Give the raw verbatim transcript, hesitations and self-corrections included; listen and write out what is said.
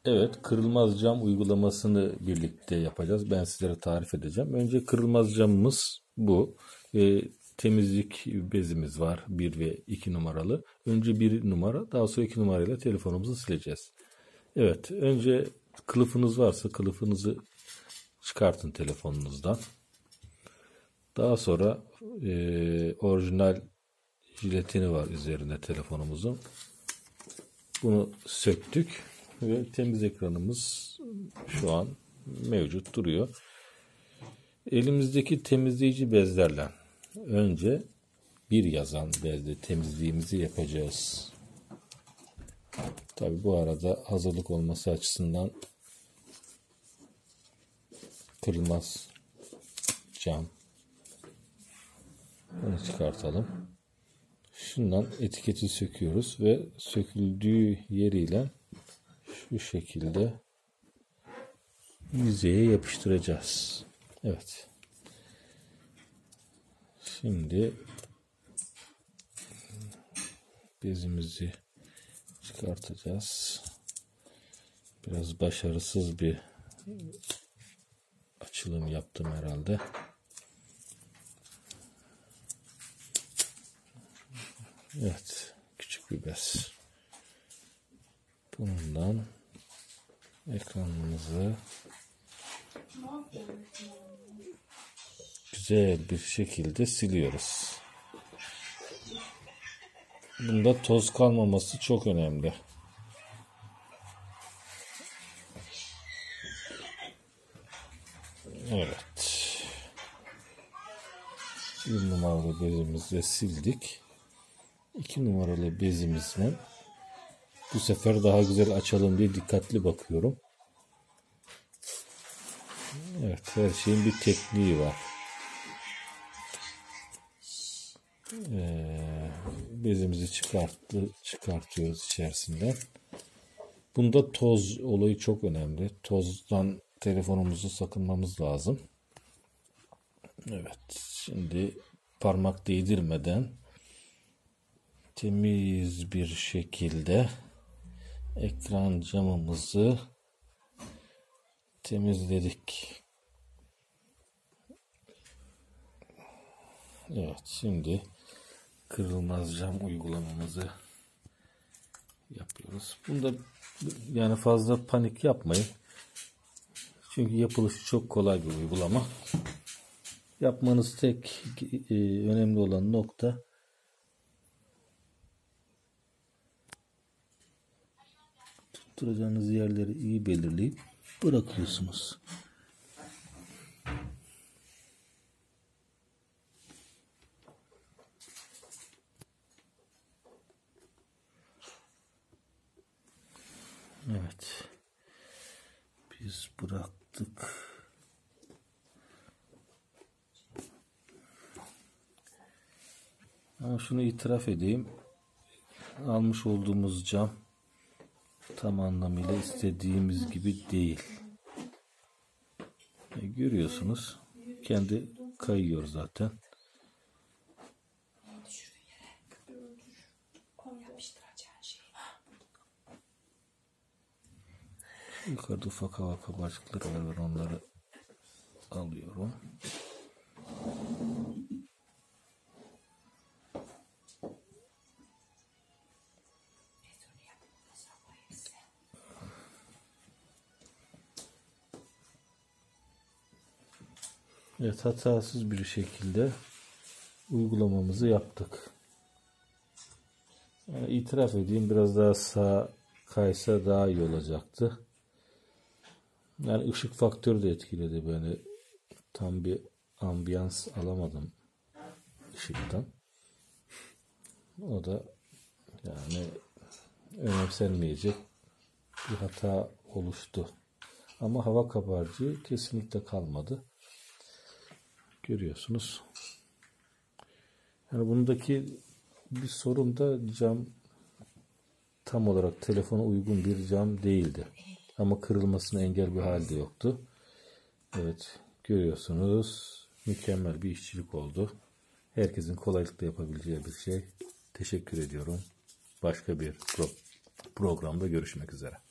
Evet, kırılmaz cam uygulamasını birlikte yapacağız. Ben sizlere tarif edeceğim. Önce kırılmaz camımız bu. E, temizlik bezimiz var. bir ve iki numaralı. Önce bir numara, daha sonra iki numarayla telefonumuzu sileceğiz. Evet, önce kılıfınız varsa kılıfınızı çıkartın telefonunuzdan. Daha sonra e, orijinal jiletini var üzerinde telefonumuzun. Bunu söktük ve temiz ekranımız şu an mevcut duruyor. Elimizdeki temizleyici bezlerle önce bir yazan bezle temizliğimizi yapacağız. Tabi bu arada hazırlık olması açısından kırılmaz cam. Bunu çıkartalım. Şundan etiketi söküyoruz ve söküldüğü yeriyle şu şekilde yüzeye yapıştıracağız. Evet. Şimdi bezimizi çıkartacağız. Biraz başarısız bir açılım yaptım herhalde. Evet, küçük bir bez. Bundan ekranımızı güzel bir şekilde siliyoruz. Bunda toz kalmaması çok önemli. Evet. Bir numaralı bezimizle sildik. İki numaralı bezimizle bu sefer daha güzel açalım diye dikkatli bakıyorum. Evet, her şeyin bir tekniği var. Ee, bezimizi çıkarttı, çıkartıyoruz içerisinden. Bunda toz olayı çok önemli. Tozdan telefonumuzu sakınmamız lazım. Evet, şimdi parmak değdirmeden temiz bir şekilde ekran camımızı temizledik. Evet, şimdi kırılmaz cam uygulamamızı yapıyoruz. Bunda yani fazla panik yapmayın. Çünkü yapılışı çok kolay bir uygulama. Yapmanız tek e, önemli olan nokta tutturacağınız yerleri iyi belirleyip bırakıyorsunuz. Evet. Biz bıraktık. Ama şunu itiraf edeyim. Almış olduğumuz cam tam anlamıyla istediğimiz gibi değil. E, görüyorsunuz. Kendi kayıyor zaten. Yukarıda ufak hava kabarcıkları var. Onları alıyorum. Evet, hatasız bir şekilde uygulamamızı yaptık. Yani itiraf edeyim, biraz daha sağa kaysa daha iyi olacaktı. Yani ışık faktörü de etkiledi beni. Tam bir ambiyans alamadım ışıktan. O da yani önemsenmeyecek bir hata oluştu. Ama hava kabarcığı kesinlikle kalmadı. Görüyorsunuz. Yani bundaki bir sorun da cam tam olarak telefona uygun bir cam değildi. Ama kırılmasına engel bir halde yoktu. Evet, görüyorsunuz. Mükemmel bir işçilik oldu. Herkesin kolaylıkla yapabileceği bir şey. Teşekkür ediyorum. Başka bir pro programda görüşmek üzere.